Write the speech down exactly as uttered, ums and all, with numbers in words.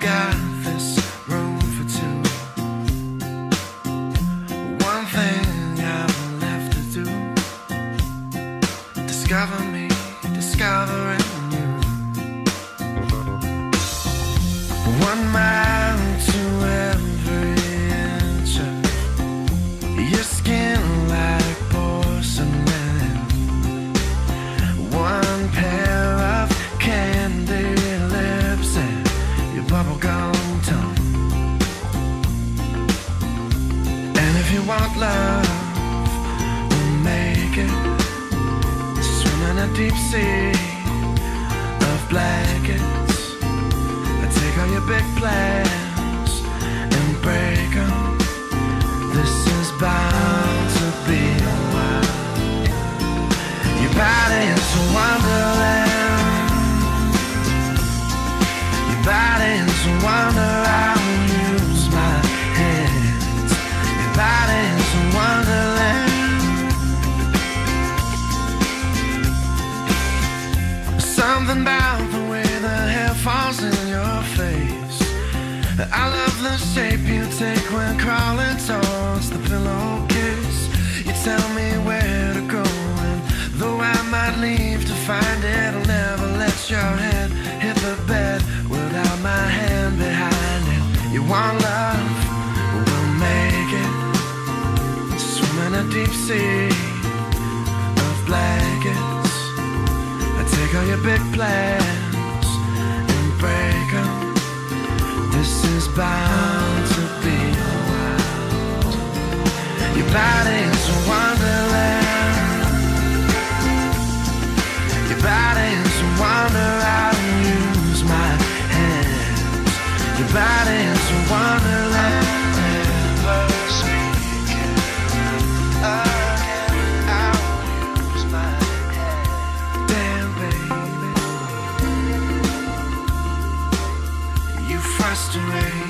got this room for two. One thing I've left to do: discover me, discovering you. One mile to every inch of your skin like porcelain. One pair of candy lips and your bubblegum tongue. And if you want love, we'll make it. Swim in a deep sea of blankets. Take all your big plans and break them. This is bound to be a while. Your body is a wonderland. Your body is a wonder. I will use my hands. Your body is a wonderland. Something about the way the hair falls in your face. I love the shape you take when crawling towards the pillowcase. You tell me where to go, and though I might leave to find it, I'll never let your head hit the bed without my hand behind it. You want love? We'll make it. Swim in a deep sea of blankets. I take all your big plans and break them. This is bound to be a while. Your body is a wonderland. Your body is a wonder. I will use my hands. Your body is a wonderland. Never speaking again. I will use my hands. Damn, baby, you frustrate